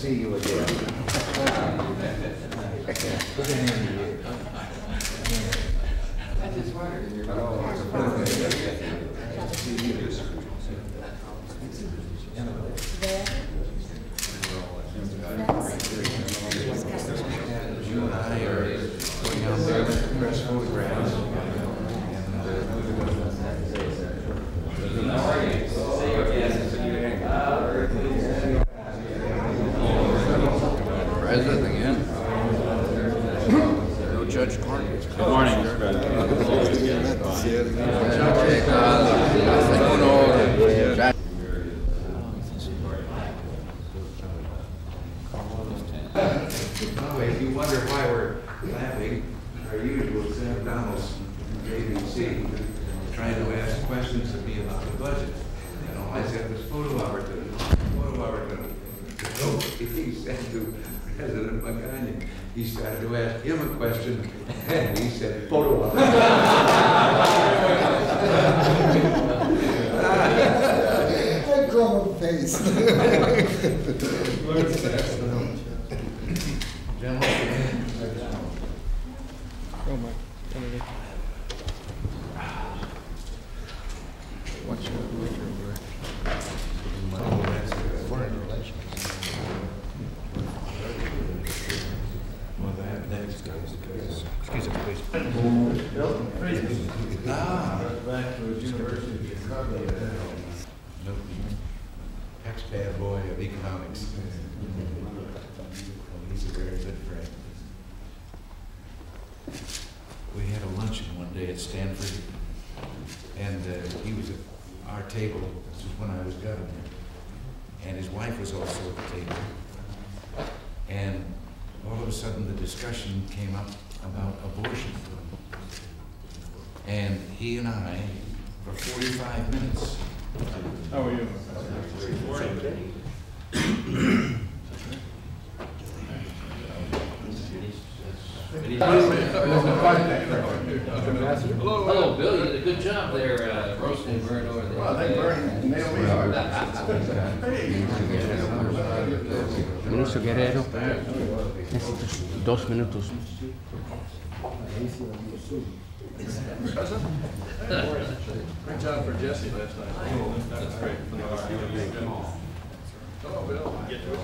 see you again. I just wondered. You and I are going out there to press photographs. President again. No Judge Carter. Good morning, Mr. President. If you wonder why we're laughing, our usual Sam Donaldson, ABC, trying to ask questions of me about the budget. And all I said was photo opportunity, photo opportunity. So he said to President McCartney, he started to ask him a question, and he said, photo opportunity. I draw my face. What's your Foreign relations. well, that's good. Excuse me, please. Back to his University of Chicago. Nope. Ex-bad boy of economics. He's a very good friend. We had a luncheon one day at Stanford, and he was at our table. This was when I was governor, and his wife was also at the table. And all of a sudden, the discussion came up about abortion. And he and I, for 45 minutes. How are you? Hello, Bill. You did a good job there roasting Vern over there. Well, they burned, nailed me hard. Minuto Guerrero, necesitas 2 minutos. Great job for Jesse last night. That's great. Hello, Bill. Get to it.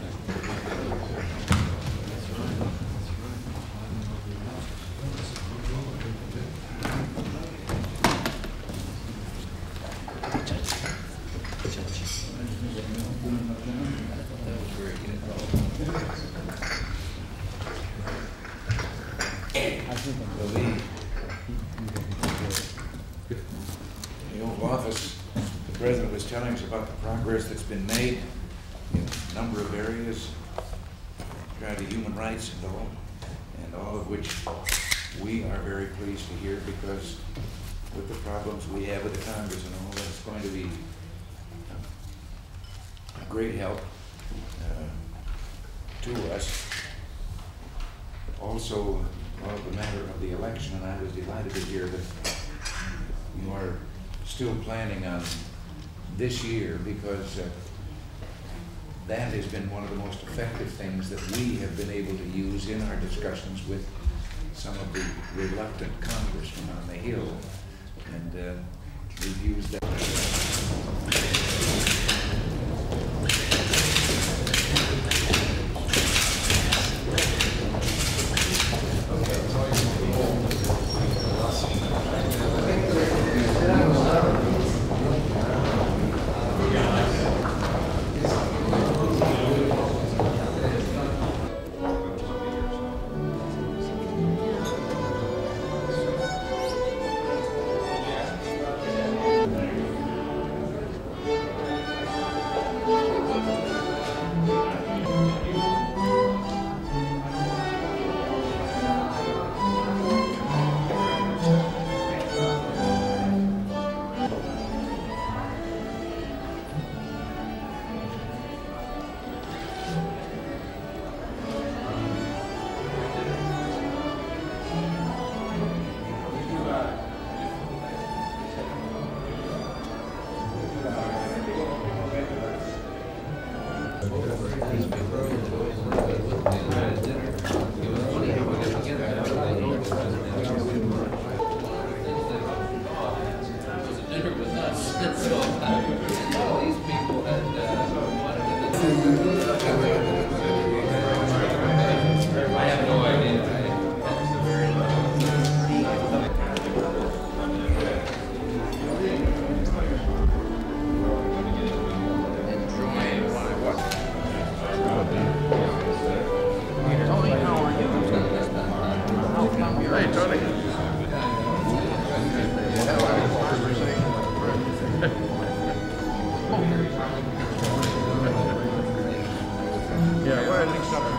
In the Oval Office, the President was telling us about the progress that's been made in a number of areas, regard to human rights and all of which we are very pleased to hear, because with the problems we have with the Congress and all, that's going to be a great help to us. Also, the matter of the election, and I was delighted to hear that you are still planning on this year, because that has been one of the most effective things that we have been able to use in our discussions with some of the reluctant congressmen on the Hill, and we've used that. Dinner with us. So, these people had I have no idea. Hey, Tony. Yeah, well,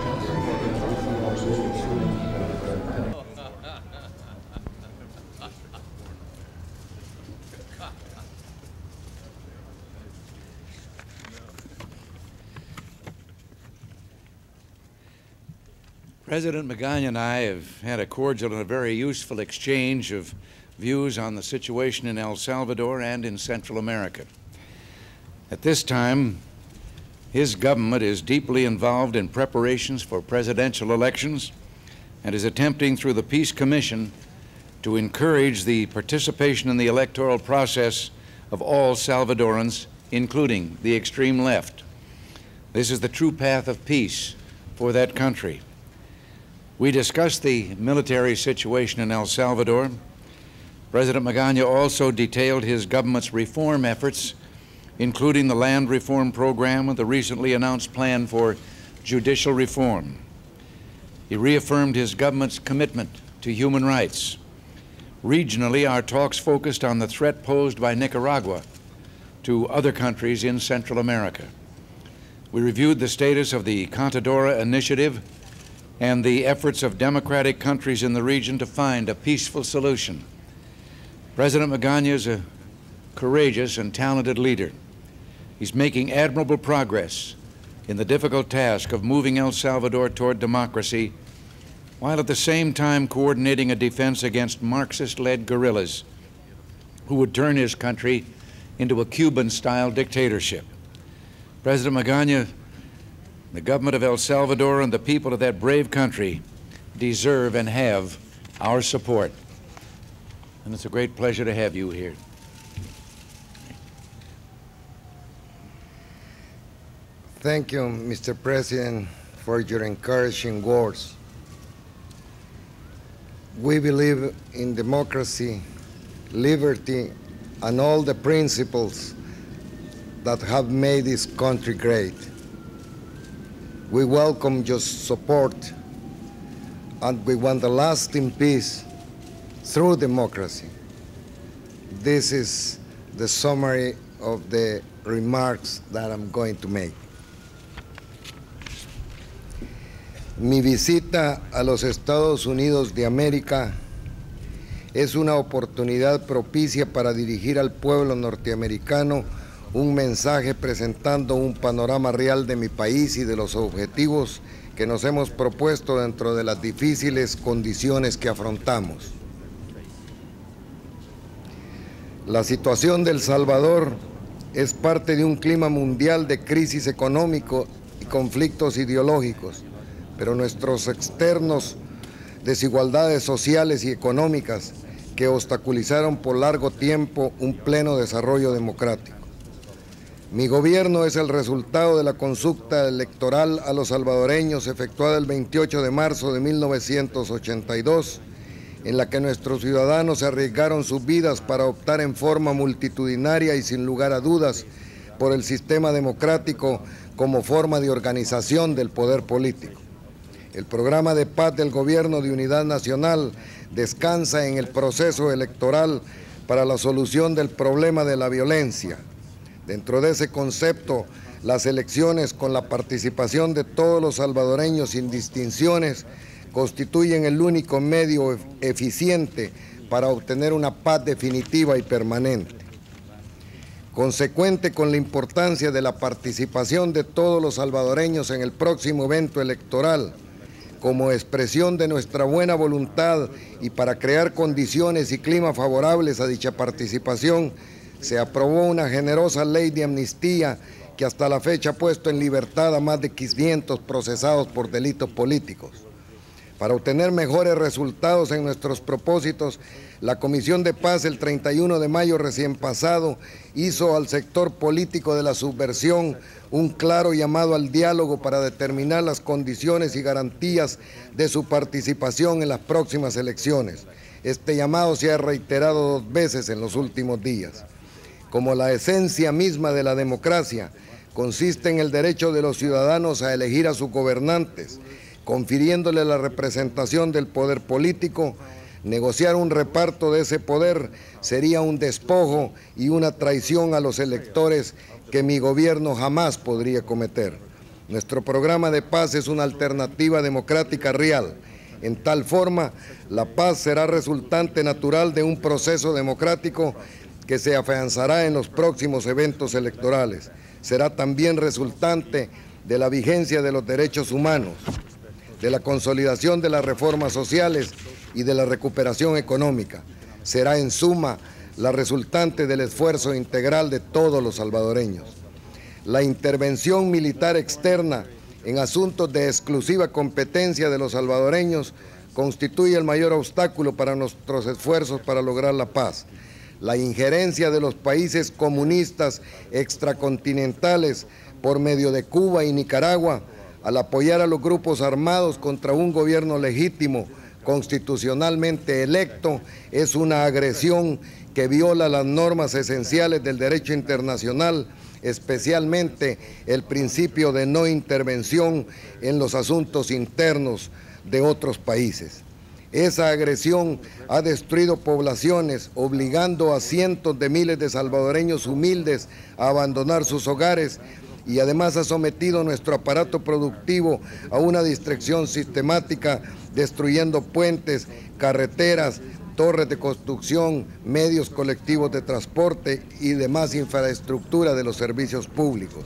President Magana and I have had a cordial and a very useful exchange of views on the situation in El Salvador and in Central America. At this time, his government is deeply involved in preparations for presidential elections and is attempting through the Peace Commission to encourage the participation in the electoral process of all Salvadorans, including the extreme left. This is the true path of peace for that country. We discussed the military situation in El Salvador. President Magana also detailed his government's reform efforts, including the land reform program and the recently announced plan for judicial reform. He reaffirmed his government's commitment to human rights. Regionally, our talks focused on the threat posed by Nicaragua to other countries in Central America. We reviewed the status of the Contadora Initiative and the efforts of democratic countries in the region to find a peaceful solution. President Magana is a courageous and talented leader. He's making admirable progress in the difficult task of moving El Salvador toward democracy, while at the same time coordinating a defense against Marxist-led guerrillas who would turn his country into a Cuban-style dictatorship. President Magana, the government of El Salvador and the people of that brave country deserve and have our support. And it's a great pleasure to have you here. Thank you, Mr. President, for your encouraging words. We believe in democracy, liberty, and all the principles that have made this country great. We welcome your support, and we want a lasting peace through democracy. This is the summary of the remarks that I'm going to make. Mi visita a los Estados Unidos de América es una oportunidad propicia para dirigir al pueblo norteamericano un mensaje presentando un panorama real de mi país y de los objetivos que nos hemos propuesto dentro de las difíciles condiciones que afrontamos. La situación de El Salvador es parte de un clima mundial de crisis económico y conflictos ideológicos, pero nuestros externos desigualdades sociales y económicas que obstaculizaron por largo tiempo un pleno desarrollo democrático. Mi gobierno es el resultado de la consulta electoral a los salvadoreños efectuada el 28 de marzo de 1982, en la que nuestros ciudadanos arriesgaron sus vidas para optar en forma multitudinaria y sin lugar a dudas por el sistema democrático como forma de organización del poder político. El programa de paz del Gobierno de Unidad Nacional descansa en el proceso electoral para la solución del problema de la violencia. Dentro de ese concepto, las elecciones con la participación de todos los salvadoreños sin distinciones constituyen el único medio eficiente para obtener una paz definitiva y permanente. Consecuente con la importancia de la participación de todos los salvadoreños en el próximo evento electoral, como expresión de nuestra buena voluntad y para crear condiciones y clima favorables a dicha participación, se aprobó una generosa ley de amnistía que hasta la fecha ha puesto en libertad a más de 500 procesados por delitos políticos. Para obtener mejores resultados en nuestros propósitos, la Comisión de Paz el 31 de mayo recién pasado hizo al sector político de la subversión un claro llamado al diálogo para determinar las condiciones y garantías de su participación en las próximas elecciones. Este llamado se ha reiterado 2 veces en los últimos días. Como la esencia misma de la democracia consiste en el derecho de los ciudadanos a elegir a sus gobernantes, confiriéndole la representación del poder político, negociar un reparto de ese poder sería un despojo y una traición a los electores que mi gobierno jamás podría cometer. Nuestro programa de paz es una alternativa democrática real. En tal forma, la paz será resultante natural de un proceso democrático que se afianzará en los próximos eventos electorales. Será también resultante de la vigencia de los derechos humanos, de la consolidación de las reformas sociales y de la recuperación económica. Será en suma la resultante del esfuerzo integral de todos los salvadoreños. La intervención militar externa en asuntos de exclusiva competencia de los salvadoreños constituye el mayor obstáculo para nuestros esfuerzos para lograr la paz. La injerencia de los países comunistas extracontinentales por medio de Cuba y Nicaragua, al apoyar a los grupos armados contra un gobierno legítimo, constitucionalmente electo, es una agresión que viola las normas esenciales del derecho internacional, especialmente el principio de no intervención en los asuntos internos de otros países. Esa agresión ha destruido poblaciones, obligando a cientos de miles de salvadoreños humildes a abandonar sus hogares, y además ha sometido nuestro aparato productivo a una distracción sistemática, destruyendo puentes, carreteras, torres de construcción, medios colectivos de transporte y demás infraestructura de los servicios públicos.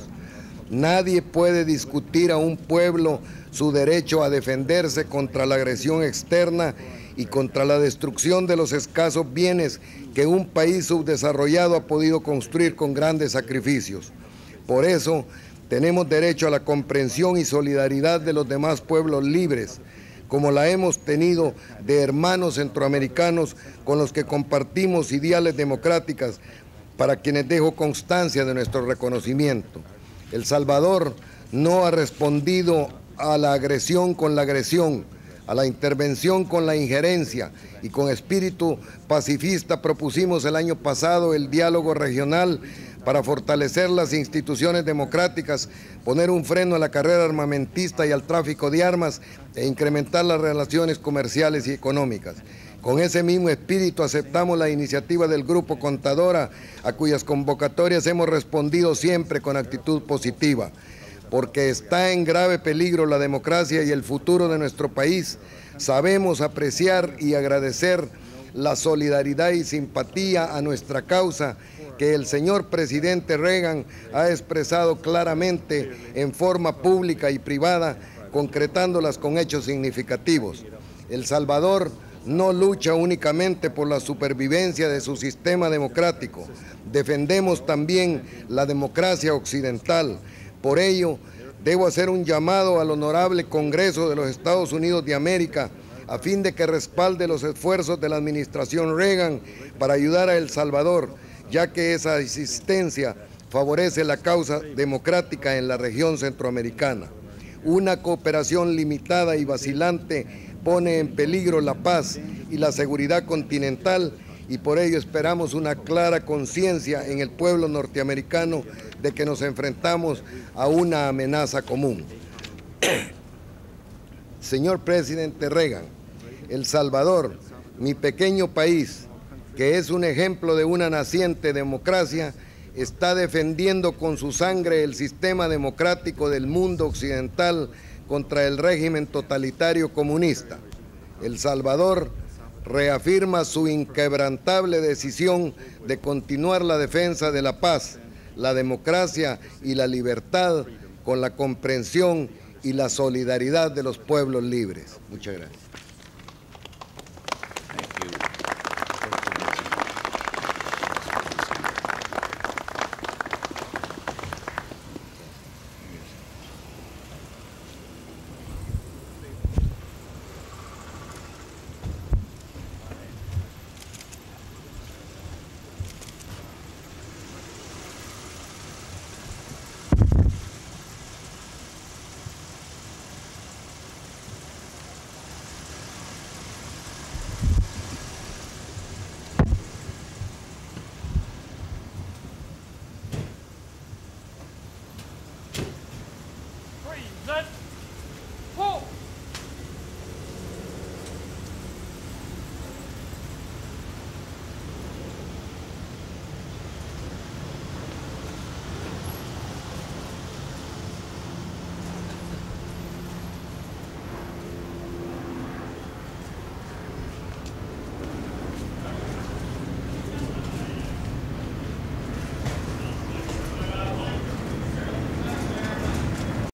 Nadie puede discutir a un pueblo su derecho a defenderse contra la agresión externa y contra la destrucción de los escasos bienes que un país subdesarrollado ha podido construir con grandes sacrificios. Por eso, tenemos derecho a la comprensión y solidaridad de los demás pueblos libres, como la hemos tenido de hermanos centroamericanos con los que compartimos ideales democráticas, para quienes dejo constancia de nuestro reconocimiento. El Salvador no ha respondido a la agresión con la agresión, a la intervención con la injerencia, y con espíritu pacifista propusimos el año pasado el diálogo regional para fortalecer las instituciones democráticas, poner un freno a la carrera armamentista y al tráfico de armas e incrementar las relaciones comerciales y económicas. Con ese mismo espíritu aceptamos la iniciativa del Grupo Contadora, a cuyas convocatorias hemos respondido siempre con actitud positiva, porque está en grave peligro la democracia y el futuro de nuestro país. Sabemos apreciar y agradecer la solidaridad y simpatía a nuestra causa que el señor presidente Reagan ha expresado claramente en forma pública y privada, concretándolas con hechos significativos. El Salvador no lucha únicamente por la supervivencia de su sistema democrático, defendemos también la democracia occidental. Por ello, debo hacer un llamado al Honorable Congreso de los Estados Unidos de América a fin de que respalde los esfuerzos de la administración Reagan para ayudar a El Salvador, ya que esa asistencia favorece la causa democrática en la región centroamericana. Una cooperación limitada y vacilante pone en peligro la paz y la seguridad continental, y por ello esperamos una clara conciencia en el pueblo norteamericano de que nos enfrentamos a una amenaza común. Señor presidente Reagan, El Salvador, mi pequeño país, que es un ejemplo de una naciente democracia, está defendiendo con su sangre el sistema democrático del mundo occidental contra el régimen totalitario comunista. El Salvador reafirma su inquebrantable decisión de continuar la defensa de la paz, la democracia y la libertad con la comprensión y la solidaridad de los pueblos libres. Muchas gracias.